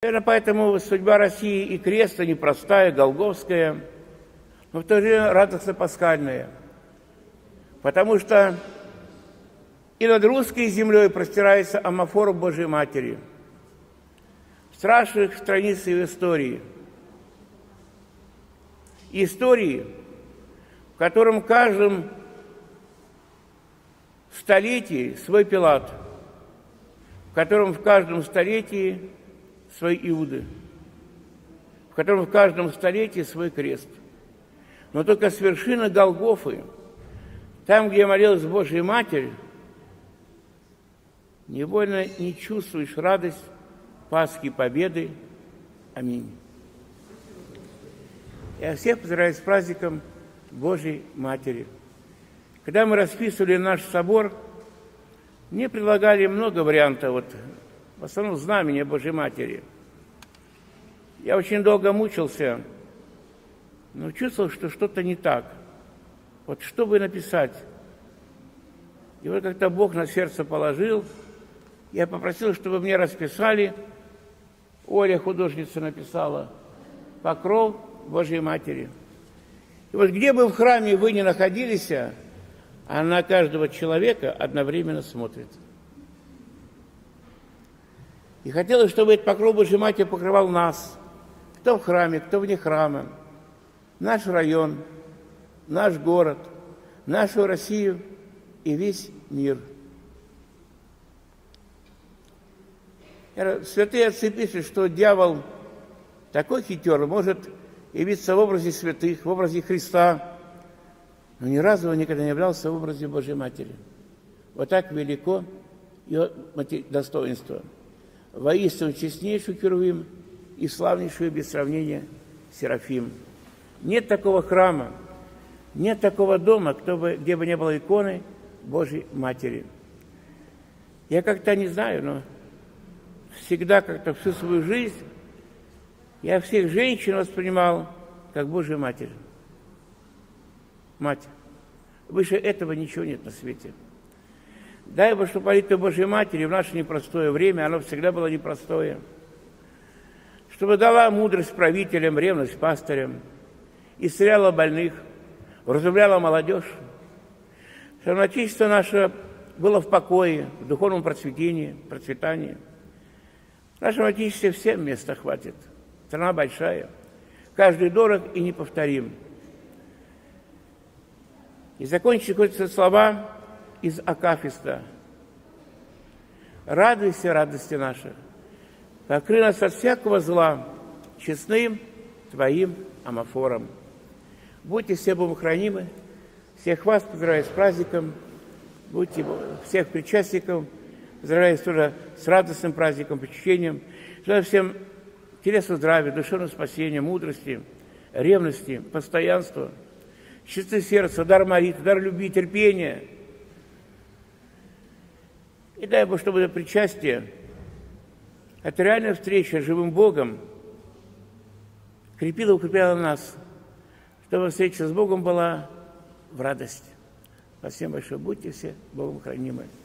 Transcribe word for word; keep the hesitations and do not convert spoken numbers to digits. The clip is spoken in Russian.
Наверное, поэтому судьба России и креста непростая, голгофская, но в то же время радостно-пасхальная. Потому что и над русской землей простирается амафора Божьей Матери, страшных страниц ее истории. Истории, в котором в каждом столетии свой Пилат, в котором в каждом столетии свой Иуды, в котором в каждом столетии свой крест. Но только с вершины Голгофы, там, где молилась Божья Матерь, невольно не чувствуешь радость Пасхи, победы. Аминь. Я всех поздравляю с праздником Божьей Матери. Когда мы расписывали наш собор, мне предлагали много вариантов, вот, в основном знамения Божьей Матери. Я очень долго мучился, но чувствовал, что что-то не так. Вот что бы написать? И вот как-то Бог на сердце положил, я попросил, чтобы мне расписали. Оля, художница, написала «Покров Божьей Матери». И вот где бы в храме вы ни находились, она на каждого человека одновременно смотрит. И хотелось, чтобы этот покров Божьей Матери покрывал нас, кто в храме, кто вне храма, наш район, наш город, нашу Россию и весь мир. Святые отцы пишут, что дьявол такой хитер, может явиться в образе святых, в образе Христа, но ни разу он никогда не являлся в образе Божьей Матери. Вот так велико ее достоинство. Воистину честнейший Херувим и славнейшую без сравнения Серафим. Нет такого храма, нет такого дома, кто бы, где бы не было иконы Божьей Матери. Я как-то не знаю, но всегда как-то всю свою жизнь я всех женщин воспринимал как Божью Матерь. Мать. Выше этого ничего нет на свете. Дай Бог, чтобы молитва Божьей Матери в наше непростое время, оно всегда было непростое, чтобы дала мудрость правителям, ревность пастырям, исцеляла больных, вразумляла молодежь, чтобы Отечество наше было в покое, в духовном процветении, процветании. В нашем Отечестве всем места хватит. Страна большая, каждый дорог и неповторим. И закончить хочется слова из Акафиста. «Радуйся, радости наша, покрый нас от всякого зла честным Твоим амафором». Будьте все Богом хранимы, всех вас поздравляю с праздником, будьте всех причастников, поздравляю тоже с радостным праздником, почтением. Желаю всем телесного здравия, душевного спасения, мудрости, ревности, постоянства, чистоты сердца, дар молитвы, дар любви, терпения. И дай Бог, чтобы это причастие, это реальная встреча с живым Богом, крепила и укрепляла нас, чтобы встреча с Богом была в радость. Спасибо большое. Будьте все Богом хранимы.